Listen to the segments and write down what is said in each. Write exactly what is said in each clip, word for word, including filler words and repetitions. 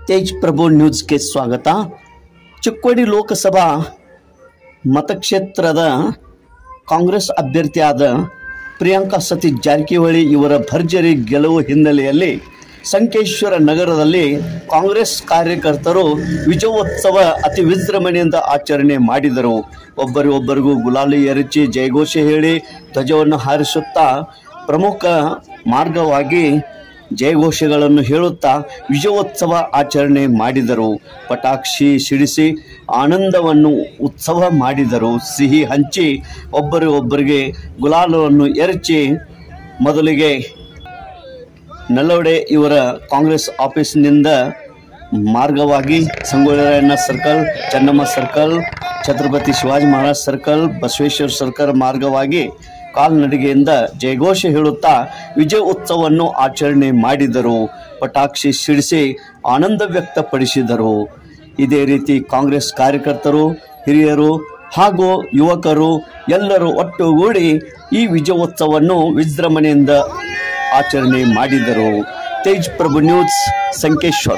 तेज प्रभु news के स्वागत। चिक्कोडी लोकसभा ಮತಕ್ಷೇತ್ರದ ಕಾಂಗ್ರೆಸ್ ಅಭ್ಯರ್ಥಿಯಾದ ಪ್ರಿಯಾಂಕಾ ಸತೀಶ್ ಜಾರಕಿಹೊಳಿ ಇವರ ಭರ್ಜರಿ ಗೆಲುವು ಹಿನ್ನೆಲೆಯಲ್ಲಿ ಸಂಕೇಶ್ವರ ನಗರದಲ್ಲಿ ಕಾಂಗ್ರೆಸ್ ಕಾರ್ಯಕರ್ತರು ವಿಜಯೋತ್ಸವ ಅತಿ ವಿಜೃಂಭಣೆಯಿಂದ ಆಚರಣೆ ಮಾಡಿದರು. ಒಬ್ಬರಿಗೊಬ್ಬರಿಗೂ ಗುಲಾಲಿ ಎರಚಿ ಜಯಘೋಷ ಹೇಳಿ ಧ್ವಜವನ್ನು ಹಾರಿಸುತ್ತಾ ಪ್ರಮುಖ ಮಾರ್ಗವಾಗಿ ಜಯಘೋಷಗಳನ್ನು ಹೇಳುತ್ತಾ ವಿಜಯೋತ್ಸವ ಆಚರಣೆ ಮಾಡಿದರು. ಪಟಾಕ್ಷಿ ಸಿಡಿಸಿ ಆನಂದವನ್ನು ಉತ್ಸವ ಮಾಡಿದರು. ಸಿಹಿ ಹಂಚಿ ಒಬ್ಬರಿಗೊಬ್ಬರಿಗೆ ಗುಲಾಲವನ್ನು ಎರಚಿ ಮೊದಲಿಗೆ ನಲ್ಲವಡೆ ಇವರ ಕಾಂಗ್ರೆಸ್ ಆಫೀಸ್ನಿಂದ ಮಾರ್ಗವಾಗಿ Sangolli circle, Chennamma circle, Chhatrapati Shivaji Maharaj circle, Basaveshwara circle ಮಾರ್ಗವಾಗಿ ಕಾಲ್ನಡಿಗೆಯಿಂದ ಜಯಘೋಷ ಹೇಳುತ್ತಾ ವಿಜಯ ಉತ್ಸವವನ್ನು ಆಚರಣೆ ಮಾಡಿದರು. ಪಟಾಕ್ಷಿ ಸಿಡಿಸಿ ಆನಂದ ವ್ಯಕ್ತಪಡಿಸಿದರು. ಇದೇ ರೀತಿ ಕಾಂಗ್ರೆಸ್ ಕಾರ್ಯಕರ್ತರು, ಹಿರಿಯರು ಹಾಗೂ ಯುವಕರು ಎಲ್ಲರೂ ಒಟ್ಟುಗೂಡಿ ಈ ವಿಜಯೋತ್ಸವವನ್ನು ವಿಜೃಂಭಣೆಯಿಂದ ಆಚರಣೆ ಮಾಡಿದರು. ತೇಜ್ ಪ್ರಭು ನ್ಯೂಸ್, ಸಂಕೇಶ್ವರ್.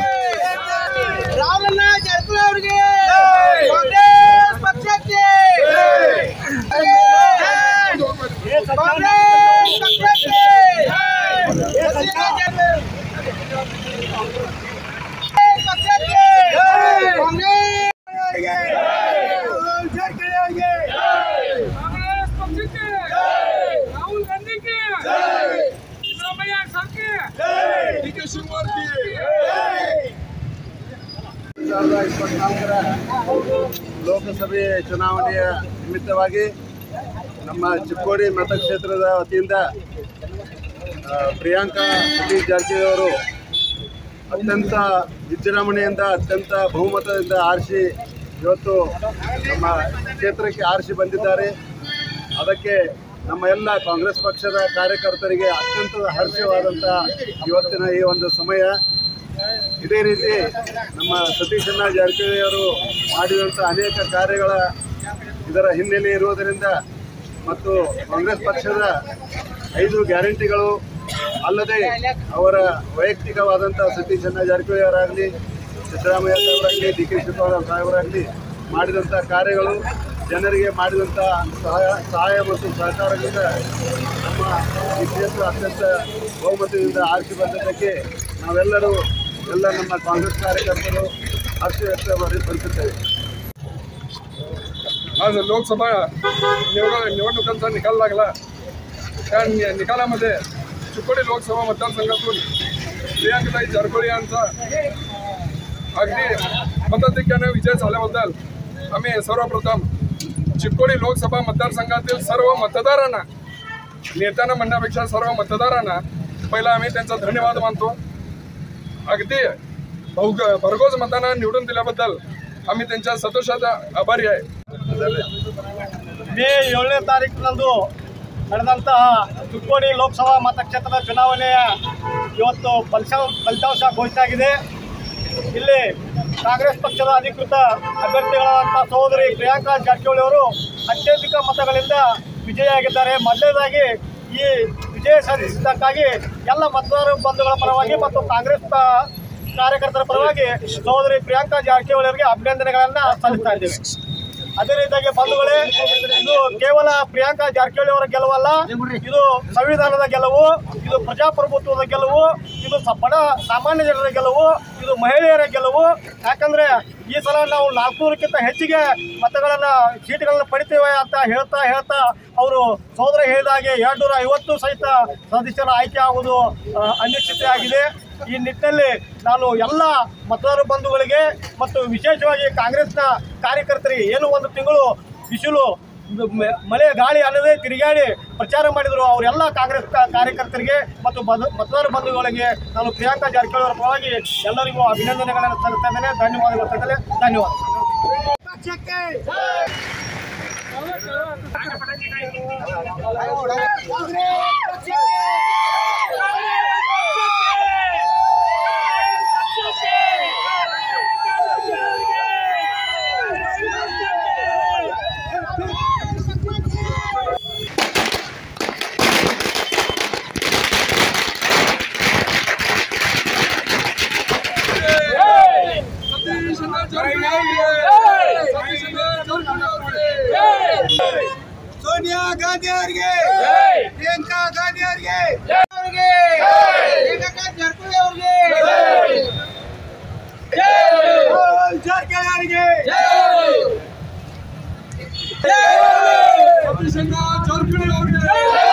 ಇಪ್ಪತ್ನಾಲ್ಕರ ಲೋಕಸಭೆ ಚುನಾವಣೆಯ ನಿಮಿತ್ತವಾಗಿ ನಮ್ಮ ಚಿಕ್ಕೋಡಿ ಮತಕ್ಷೇತ್ರದ ವತಿಯಿಂದ ಪ್ರಿಯಾಂಕಾ ಸತೀಶ್ ಜಾರಕಿಹೊಳಿ ಅವರು ಅತ್ಯಂತ ವಿಜೃಂಭಣೆಯಿಂದ ಅತ್ಯಂತ ಬಹುಮತದಿಂದ ಆರಿಸಿ ಇವತ್ತು ನಮ್ಮ ಕ್ಷೇತ್ರಕ್ಕೆ ಆರಿಸಿ ಬಂದಿದ್ದಾರೆ. ಅದಕ್ಕೆ ನಮ್ಮ ಎಲ್ಲ ಕಾಂಗ್ರೆಸ್ ಪಕ್ಷದ ಕಾರ್ಯಕರ್ತರಿಗೆ ಅತ್ಯಂತ ಹರ್ಷವಾದಂಥ ಇವತ್ತಿನ ಈ ಒಂದು ಸಮಯ. ಇದೇ ರೀತಿ ನಮ್ಮ ಸತೀಶಣ್ಣ ಜಾರಕಿಹೊಳಿ ಅವರು ಮಾಡಿರುವಂಥ ಅನೇಕ ಕಾರ್ಯಗಳ ಇದರ ಹಿನ್ನೆಲೆ ಇರುವುದರಿಂದ ಮತ್ತು ಕಾಂಗ್ರೆಸ್ ಪಕ್ಷದ ಐದು ಗ್ಯಾರಂಟಿಗಳು ಅಲ್ಲದೆ ಅವರ ವೈಯಕ್ತಿಕವಾದಂಥ ಸತೀಶಣ್ಣ ಜಾರಕಿಹೊಳಿ ಅವರಾಗಲಿ, ಸಿದ್ದರಾಮಯ್ಯ ಸಾಹೇಬರಾಗಲಿ, ಡಿ ಕೆ ಶಿವಕುಮಾರ್ ಸಾಹೇಬರಾಗಲಿ ಮಾಡಿದಂಥ ಕಾರ್ಯಗಳು, ಜನರಿಗೆ ಮಾಡಿದಂಥ ಸಹಾಯ ಸಹಾಯ ಮತ್ತು ಸಹಕಾರದಿಂದ ನಮ್ಮ ಈ ಕ್ಷೇತ್ರ ಅತ್ಯಂತ ಬಹುಮತದಿಂದ ಆರಿಸಿ ಬಂದದ್ದಕ್ಕೆ ನಾವೆಲ್ಲರೂ ಎಲ್ಲ ನಮ್ಮ ಕಾಂಗ್ರೆಸ್ ಕಾರ್यकर्ते हर्ष व्यक्तपडिಸುತ್ತೇವೆ. आज लोकसभा निवड निवडणुकांचा निकाल लागला. त्या निकालामध्ये चिक्कोडी लोकसभा मतदारसंघातून प्रियांकाताई जारकिहೊಳಿ यांचा अगदी मताधिक्याने विजय झाल्याबद्दल आम्ही सर्वप्रथम चिक्कोडी लोकसभा मतदारसंघातील सर्व मतदारांना, नेत्यांना म्हणण्यापेक्षा सर्व मतदारांना पहिला आम्ही त्यांचा धन्यवाद मानतो. अगदी बहु भरघोस मतांना निवडून दिल्याबद्दल आम्ही त्यांच्या संतोषाचा आभारी आहे. ಮೇ ಏಳನೇ ತಾರೀಕಿನಂದು ನಡೆದಂತಹ ಚಿಕ್ಕೋಡಿ ಲೋಕಸಭಾ ಮತಕ್ಷೇತ್ರದ ಚುನಾವಣೆಯ ಇವತ್ತು ಫಲಿತಾಂಶ ಫಲಿತಾಂಶ ಘೋಷಣೆ ಆಗಿದೆ. ಇಲ್ಲಿ ಕಾಂಗ್ರೆಸ್ ಪಕ್ಷದ ಅಧಿಕೃತ ಅಭ್ಯರ್ಥಿಗಳಾದಂಥ ಸಹೋದರಿ ಪ್ರಿಯಾಂಕಾ ಜಾರಕಿಹೊಳಿ ಅವರು ಅತ್ಯಧಿಕ ಮತಗಳಿಂದ ವಿಜಯಿಯಾಗಿದ್ದಾರೆ. ಮೊದಲನೇದಾಗಿ ಈ ವಿಜಯ ಸಾಧಿಸಿದ್ದಕ್ಕಾಗಿ ಎಲ್ಲ ಮತದಾರ ಬಂಧುಗಳ ಪರವಾಗಿ ಮತ್ತು ಕಾಂಗ್ರೆಸ್ ಕಾರ್ಯಕರ್ತರ ಪರವಾಗಿ ಸಹೋದರಿ ಪ್ರಿಯಾಂಕಾ ಜಾರಕಿಹೊಳಿ ಅವರಿಗೆ ಅಭಿನಂದನೆಗಳನ್ನು ಸಲ್ಲಿಸ್ತಾ ಇದ್ದೇವೆ. ಅದೇ ರೀತಿಯಾಗಿ ಬಂಧುಗಳೇ, ಇದು ಕೇವಲ ಪ್ರಿಯಾಂಕಾ ಜಾರಕಿಹೊಳಿ ಅವರ ಗೆಲುವಲ್ಲ, ಇದು ಸಂವಿಧಾನದ ಗೆಲುವು, ಇದು ಪ್ರಜಾಪ್ರಭುತ್ವದ ಗೆಲುವು, ಇದು ಬಡ ಸಾಮಾನ್ಯ ಜನರ ಗೆಲುವು, ಇದು ಮಹಿಳೆಯರ ಗೆಲುವು. ಯಾಕಂದರೆ ಈ ಸಲ ನಾವು ನಾಲ್ಕುನೂರಕ್ಕಿಂತ ಹೆಚ್ಚಿಗೆ ಮತಗಳನ್ನು ಸೀಟ್ಗಳನ್ನು ಪಡಿತೇವೆ ಅಂತ ಹೇಳ್ತಾ ಹೇಳ್ತಾ ಅವರು ಸೋದರ ಹೇಳಿದ ಹಾಗೆ ಎರಡು ನೂರ ಐವತ್ತು ಸಹಿತ ಸದಸ್ಯರ ಆಯ್ಕೆ ಆಗುವುದು ಅನಿಶ್ಚಿತ ಆಗಿದೆ. ಈ ನಿಟ್ಟಿನಲ್ಲಿ ನಾನು ಎಲ್ಲ ಮತದಾರ ಬಂಧುಗಳಿಗೆ ಮತ್ತು ವಿಶೇಷವಾಗಿ ಕಾಂಗ್ರೆಸ್ನ ಕಾರ್ಯಕರ್ತರಿಗೆ ಏನು ಒಂದು ತಿಂಗಳು ಬಿಸಿಲು ಮಳೆ ಗಾಳಿ ಅನ್ನದೇ ತಿರುಗಾಡಿ ಪ್ರಚಾರ ಮಾಡಿದರು ಅವರೆಲ್ಲ ಕಾಂಗ್ರೆಸ್ ಕಾರ್ಯಕರ್ತರಿಗೆ ಮತ್ತು ಮತದಾರ ಬಂಧುಗಳಿಗೆ ನಾನು ಪ್ರಿಯಾಂಕಾ ಜಾರಕಿಹೊಳಿ ಅವರ ಪರವಾಗಿ ಎಲ್ಲರಿಗೂ ಅಭಿನಂದನೆಗಳನ್ನು ಸಲ್ಲಿಸ್ತಾ ಇದ್ದೇನೆ. ಧನ್ಯವಾದಗಳು ಸಲ್ಲಿಸ್ತೇನೆ. ಧನ್ಯವಾದ. ಗಾಂಧಿ ಅವರಿಗೆ ಪ್ರಿಯಾಂಕಾ ಗಾಂಧಿ ಅವರಿಗೆ ಜಾರಕಿಹೊಳಿ ಅವರಿಗೆ ಜಾರಕಿಹೊಳಿ ಅವರಿಗೆ